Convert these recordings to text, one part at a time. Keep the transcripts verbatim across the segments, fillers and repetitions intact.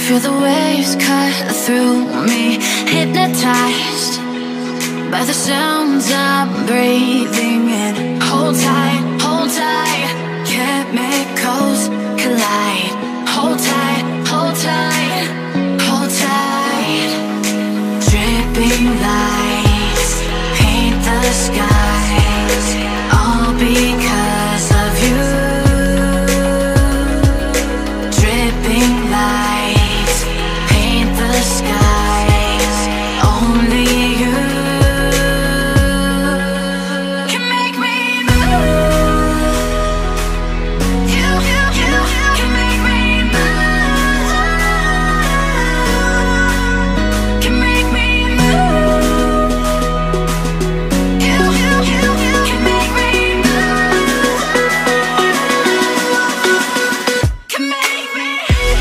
Feel the waves cut through me, hypnotized by the sounds I'm breathing in. Hold tight, hold tight, chemicals collide. Hold tight, hold tight, hold tight. Dripping lights paint the skies, all because of you. Dripping lights paint the skies, only you can make me move. You, you, you can make me move. Can make me move. You, you, you can make me move. Can make me.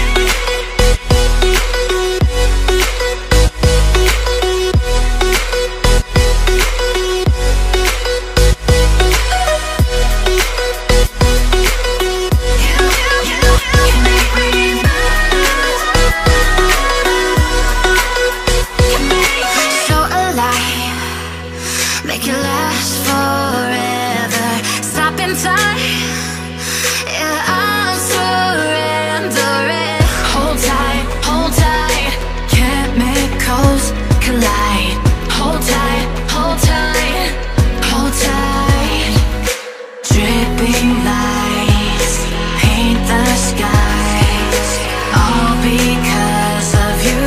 Make it last forever. Stop in time. Yeah, I'm surrendering. Hold tight, hold tight. Chemicals collide. Hold tight, hold tight, hold tight. Dripping lights paint the skies, all because of you.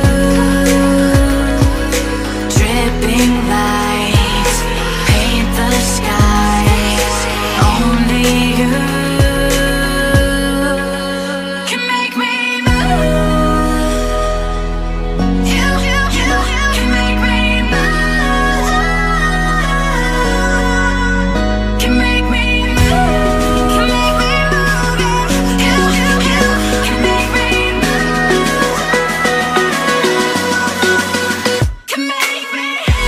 Dripping lights paint the skies, only you can make me move. You, you, you can make me move. Can make me move. Can make me move. You, you, you can make me move. Can make me.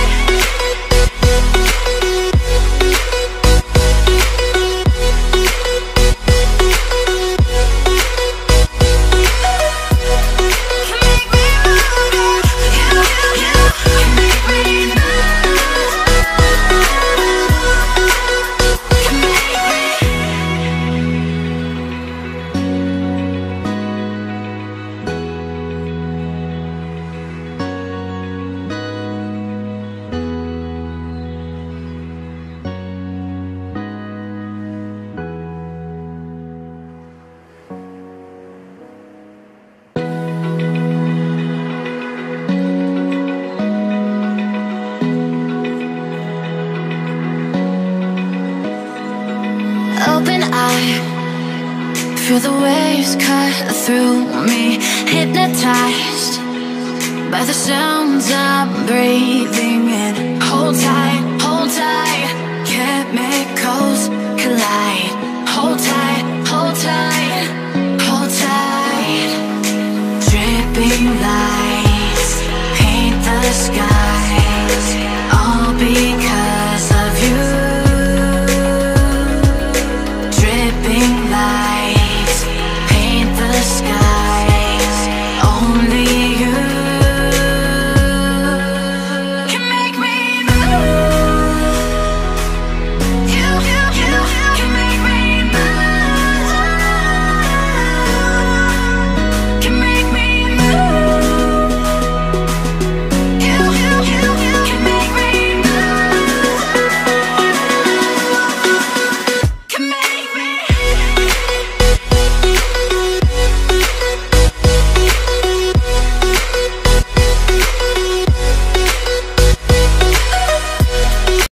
Open eye, feel the waves cut through me, hypnotized by the sounds I'm breathing in. Hold tight, hold tight, chemicals collide.